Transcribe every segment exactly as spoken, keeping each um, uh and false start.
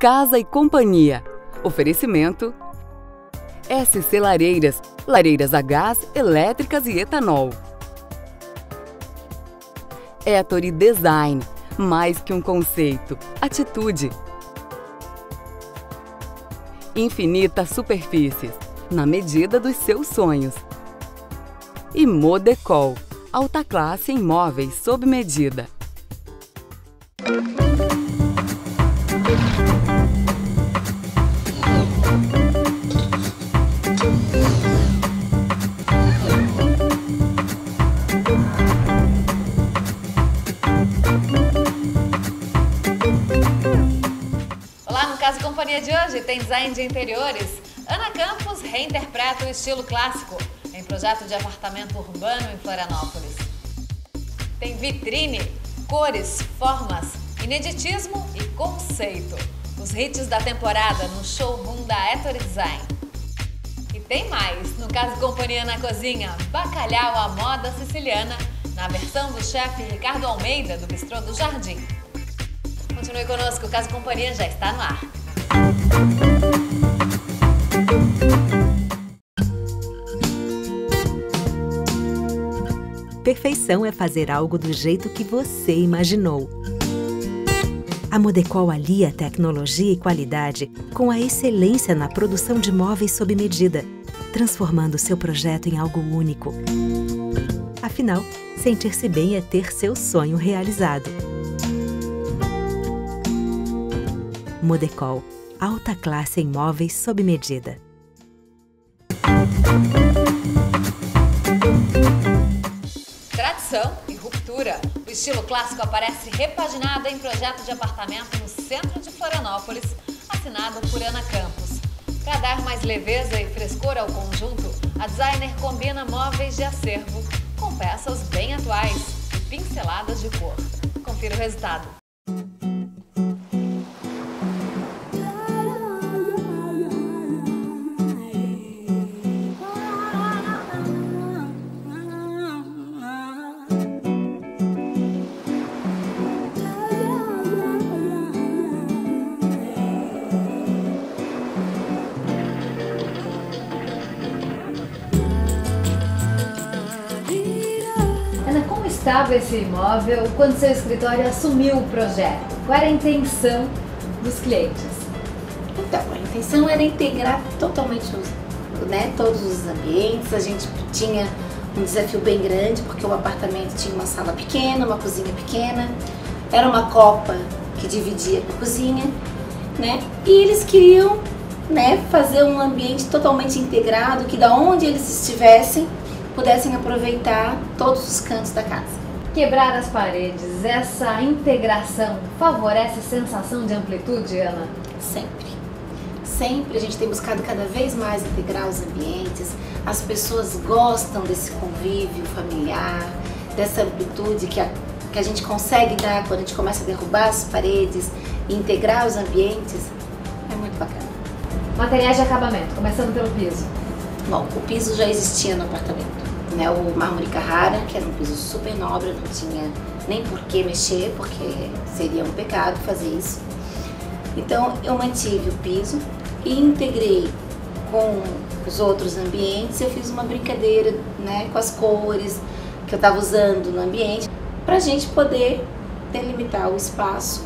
Casa e Companhia. Oferecimento S C Lareiras, lareiras a gás, elétricas e etanol. Ettore Design, mais que um conceito, atitude. Infinita Superfícies, na medida dos seus sonhos. E Modecol, alta classe em móveis sob medida. Olá, no Casa e Companhia de hoje tem design de interiores. Ana Campos reinterpreta o estilo clássico em projeto de apartamento urbano em Florianópolis. Tem vitrine, cores, formas, ineditismo e conceito. Os hits da temporada no showroom da Ettore Design. E tem mais, no Casa e Companhia na Cozinha, bacalhau à moda siciliana, na versão do chefe Ricardo Almeida, do Bistrô do Jardim. Continue conosco, o Casa e Companhia já está no ar. Perfeição é fazer algo do jeito que você imaginou. A Modecol alia tecnologia e qualidade com a excelência na produção de móveis sob medida, transformando seu projeto em algo único. Afinal, sentir-se bem é ter seu sonho realizado. Modecol, alta classe em móveis sob medida. Tradição e ruptura. O estilo clássico aparece repaginado em projeto de apartamento no centro de Florianópolis, assinado por Ana Campos. Para dar mais leveza e frescor ao conjunto, a designer combina móveis de acervo com peças bem atuais e pinceladas de cor. Confira o resultado. Como estava esse imóvel quando seu escritório assumiu o projeto? Qual era a intenção dos clientes? Então, a intenção era integrar totalmente os, né, todos os ambientes. A gente tinha um desafio bem grande, porque o apartamento tinha uma sala pequena, uma cozinha pequena, era uma copa que dividia com a cozinha, né? E eles queriam, né, fazer um ambiente totalmente integrado, que da onde eles estivessem, pudessem aproveitar todos os cantos da casa. Quebrar as paredes, essa integração favorece a sensação de amplitude, Ana? Sempre. Sempre a gente tem buscado cada vez mais integrar os ambientes. As pessoas gostam desse convívio familiar, dessa amplitude que a, que a gente consegue dar quando a gente começa a derrubar as paredes e integrar os ambientes. É muito bacana. Materiais de acabamento, começando pelo piso. Bom, o piso já existia no apartamento, né? O mármore Carrara, que era um piso super nobre, não tinha nem por que mexer, porque seria um pecado fazer isso. Então eu mantive o piso e integrei com os outros ambientes. Eu fiz uma brincadeira, né, com as cores que eu estava usando no ambiente, para a gente poder delimitar o espaço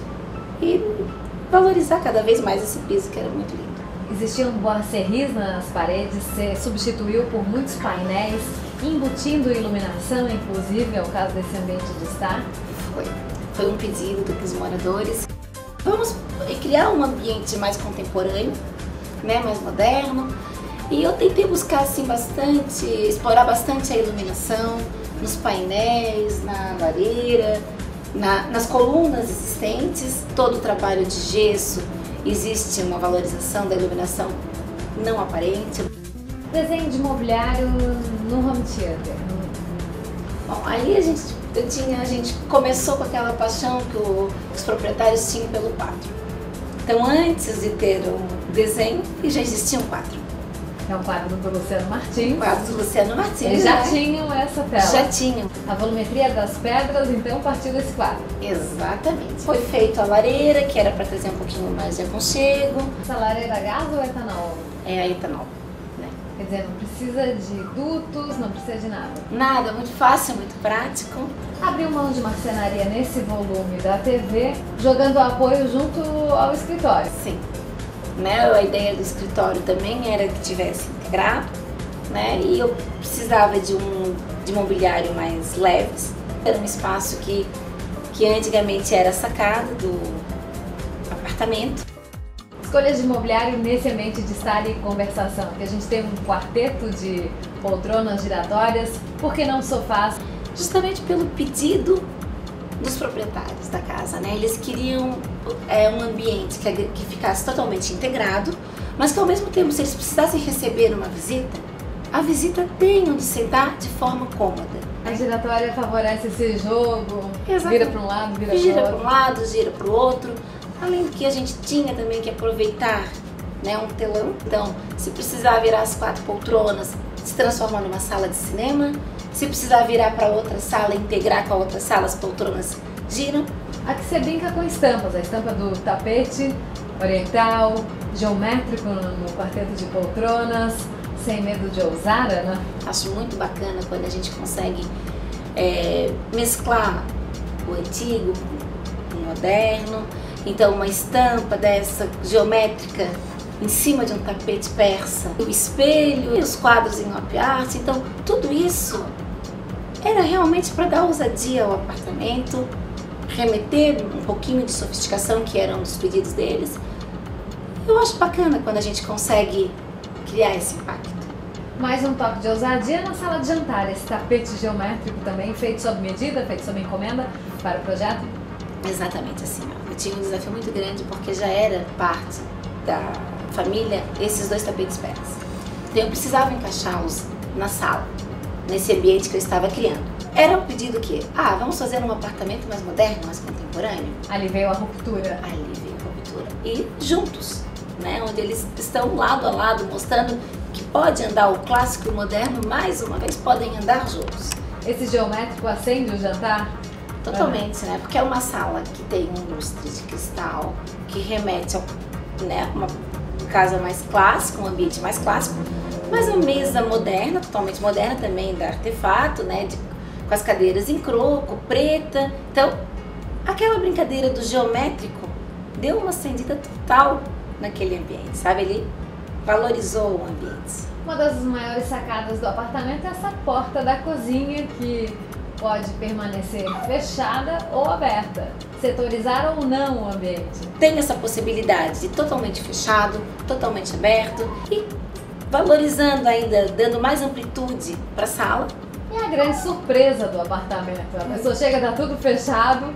e valorizar cada vez mais esse piso, que era muito lindo. Existiam boisserries nas paredes, você substituiu por muitos painéis, embutindo iluminação, inclusive, é o caso desse ambiente de estar? Foi. Foi um pedido dos moradores. Vamos criar um ambiente mais contemporâneo, né, mais moderno. E eu tentei buscar assim, bastante, explorar bastante a iluminação nos painéis, na lareira, na, nas colunas existentes. Todo o trabalho de gesso, existe uma valorização da iluminação não aparente. Desenho de mobiliário no home theater. Bom, aí a gente, eu tinha, a gente começou com aquela paixão que o, os proprietários tinham pelo quadro. Então, antes de ter um desenho, já existia um quadro. É um quadro do Luciano Martins. Quadro do Luciano Martins. Eles já né? tinham essa tela. Já tinham. A volumetria das pedras, então, partiu desse quadro. Exatamente. Foi feito a lareira, que era para trazer um pouquinho mais de aconchego. Essa lareira é gás ou etanol? É a etanol. Quer dizer, não precisa de dutos, não precisa de nada. Nada, muito fácil, muito prático. Abriu mão de marcenaria nesse volume da T V, jogando apoio junto ao escritório. Sim. Né, a ideia do escritório também era que tivesse integrado, né, e eu precisava de um de mobiliário mais leves. Era um espaço que, que antigamente era sacada do apartamento. Escolhas de mobiliário nesse ambiente de estar e conversação, que a gente teve um quarteto de poltronas giratórias, por que não sofás? Justamente pelo pedido dos proprietários da casa, né? Eles queriam é, um ambiente que, que ficasse totalmente integrado, mas que ao mesmo tempo, se eles precisassem receber uma visita, a visita tem onde sentar de forma cômoda. A giratória favorece esse jogo, Exatamente. Vira para um lado, vira, gira para para um lado, gira para o outro. Além do que a gente tinha também que aproveitar, né, um telão. Então, se precisar virar as quatro poltronas, se transforma numa sala de cinema. Se precisar virar para outra sala, integrar com a outra sala, as poltronas giram. Aqui você brinca com estampas, a estampa do tapete oriental, geométrico no quarteto de poltronas, sem medo de ousar, né? Acho muito bacana quando a gente consegue é, mesclar o antigo com o moderno. Então, uma estampa dessa geométrica em cima de um tapete persa, o espelho, os quadros em op art. Então, tudo isso era realmente para dar ousadia ao apartamento, remeter um pouquinho de sofisticação, que era um dos pedidos deles. Eu acho bacana quando a gente consegue criar esse impacto. Mais um toque de ousadia na sala de jantar, esse tapete geométrico também, feito sob medida, feito sob encomenda para o projeto? Exatamente assim. Eu tinha um desafio muito grande porque já era parte da família esses dois tapetes persas. Então eu precisava encaixá-los na sala, nesse ambiente que eu estava criando. Era um pedido que, ah, vamos fazer um apartamento mais moderno, mais contemporâneo? Ali veio a ruptura. Ali veio a ruptura. E juntos, né, onde eles estão lado a lado, mostrando que pode andar o clássico e o moderno, mais uma vez podem andar juntos. Esse geométrico acende o jantar? Totalmente, né? Porque é uma sala que tem um lustre de cristal que remete a, né, uma casa mais clássica, um ambiente mais clássico, mas uma mesa moderna, totalmente moderna também, da Artefato, né? De, com as cadeiras em croco, preta. Então, aquela brincadeira do geométrico deu uma acendida total naquele ambiente, sabe? Ele valorizou o ambiente. Uma das maiores sacadas do apartamento é essa porta da cozinha que pode permanecer fechada ou aberta, setorizar ou não o ambiente. Tem essa possibilidade de totalmente fechado, totalmente aberto e valorizando ainda, dando mais amplitude para a sala. E a grande surpresa do apartamento, a pessoa chega, tá tudo fechado,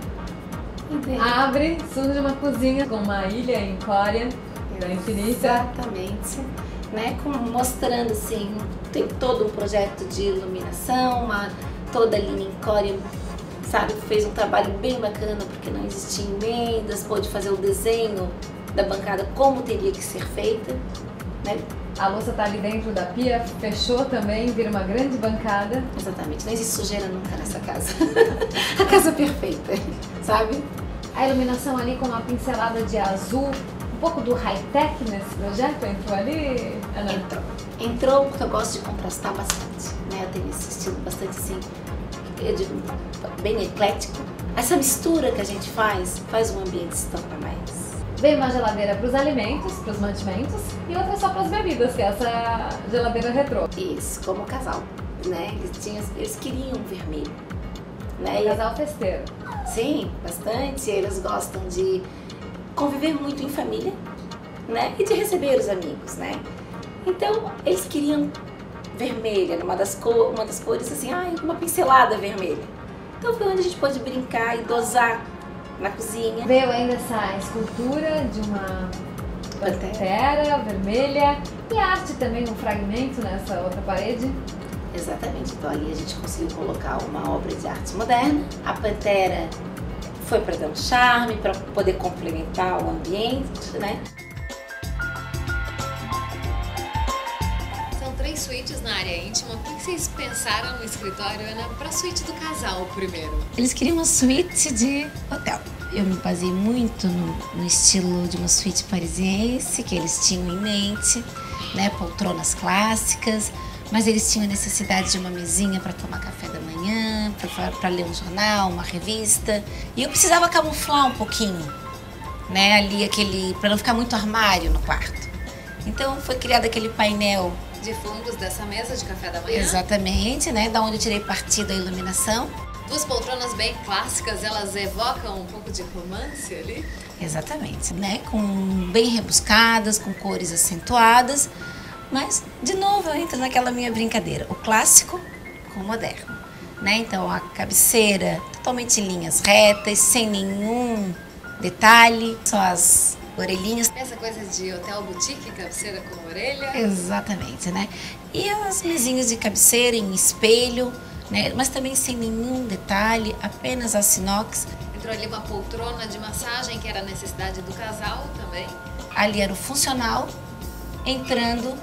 abre, surge uma cozinha com uma ilha em Coreia, da Infinita. Exatamente, né? Com, mostrando assim, tem todo um projeto de iluminação, uma toda a linha em Coreia, sabe, fez um trabalho bem bacana porque não existia emendas, pôde fazer o desenho da bancada como teria que ser feita, né? A louça tá ali dentro da pia, fechou também, vira uma grande bancada. Exatamente, não existe sujeira nunca nessa casa. A casa perfeita, sabe? A iluminação ali com uma pincelada de azul, um pouco do high-tech nesse projeto, entrou ali, Ana? Entrou. Entrou porque eu gosto de contrastar bastante, né? Eu tenho esse estilo bastante assim, eu digo, bem eclético. Essa mistura que a gente faz, faz um ambiente se tornar mais. Veio uma geladeira para os alimentos, para os mantimentos, e outra só para as bebidas, que é essa geladeira retrô. Isso, como casal, né? Eles, tinham, eles queriam vermelho, né? Um casal festeiro. Sim, bastante. Eles gostam de conviver muito em família, né? E de receber os amigos, né? Então, eles queriam vermelha, uma das, cor, uma das cores assim, ah, uma pincelada vermelha. Então foi onde a gente pôde brincar e dosar na cozinha. Veio ainda essa escultura de uma pantera, pantera vermelha e arte também, um fragmento nessa outra parede. Exatamente, então ali a gente conseguiu colocar uma obra de arte moderna. A pantera foi para dar um charme, para poder complementar o ambiente, né? suítes na área íntima. O que vocês pensaram no escritório, Ana, para a suíte do casal primeiro? Eles queriam uma suíte de hotel. Eu me baseei muito no, no estilo de uma suíte parisiense que eles tinham em mente, né? Poltronas clássicas, mas eles tinham a necessidade de uma mesinha para tomar café da manhã, para ler um jornal, uma revista. E eu precisava camuflar um pouquinho, né? Ali aquele, para não ficar muito armário no quarto. Então foi criado aquele painel de fundos dessa mesa de café da manhã. Exatamente, né? Da onde eu tirei partido da iluminação. Duas poltronas bem clássicas, elas evocam um pouco de romance ali? Exatamente, né? Com bem rebuscadas, com cores acentuadas, mas de novo eu entro naquela minha brincadeira, o clássico com o moderno, né? Então a cabeceira totalmente em linhas retas, sem nenhum detalhe, só as orelhinhas. Essa coisa de hotel boutique, cabeceira com orelha. Exatamente, né? E as mesinhas de cabeceira em espelho, né? Mas também sem nenhum detalhe, apenas as inox. Entrou ali uma poltrona de massagem, que era a necessidade do casal também. Ali era o funcional, entrando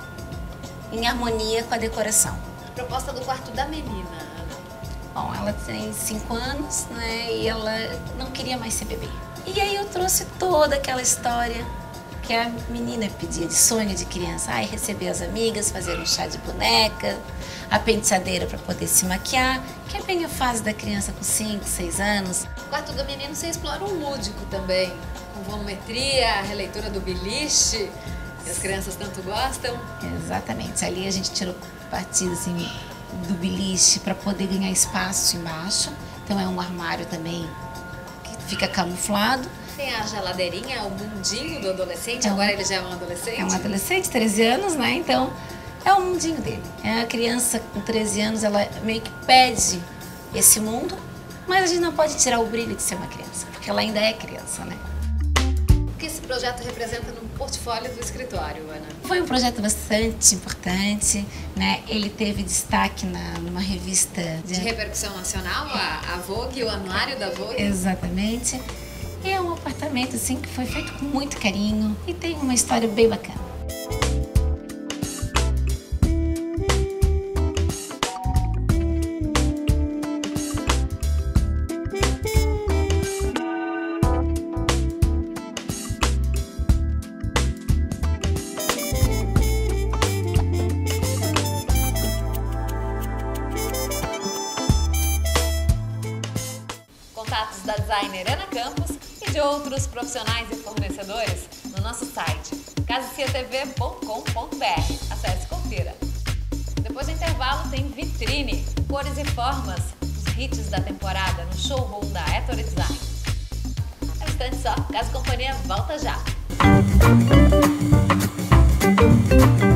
em harmonia com a decoração. A proposta do quarto da menina, Ana? Bom, ela tem cinco anos, né? E ela não queria mais ser bebê. E aí eu trouxe toda aquela história que a menina pedia, de sonho de criança. Ai, receber as amigas, fazer um chá de boneca, a penteadeira para poder se maquiar, que é bem a fase da criança com cinco, seis anos. O quarto do menino você explora um lúdico também, com volumetria, a releitura do beliche, que as crianças tanto gostam. Exatamente, ali a gente tirou partido assim, do beliche para poder ganhar espaço embaixo. Então é um armário também que fica camuflado. Tem a geladeirinha, o mundinho do adolescente, é um, agora ele já é um adolescente? É um adolescente, treze anos, né? Então é o mundinho dele. É a criança com treze anos, ela meio que pede esse mundo, mas a gente não pode tirar o brilho de ser uma criança, porque ela ainda é criança, né? O que esse projeto representa no portfólio do escritório, Ana? Foi um projeto bastante importante, né? Ele teve destaque na, numa revista de, de repercussão nacional, a, a Vogue, o anuário da Vogue. Exatamente. E é um apartamento assim que foi feito com muito carinho e tem uma história bem bacana. Contatos da designer Ana Campos e de outros profissionais e fornecedores no nosso site casa cia t v ponto com ponto b r. Acesse e confira. Depois do intervalo tem vitrine, cores e formas dos hits da temporada no showroom da Ettore Design. É um instante só, Casa e Companhia volta já.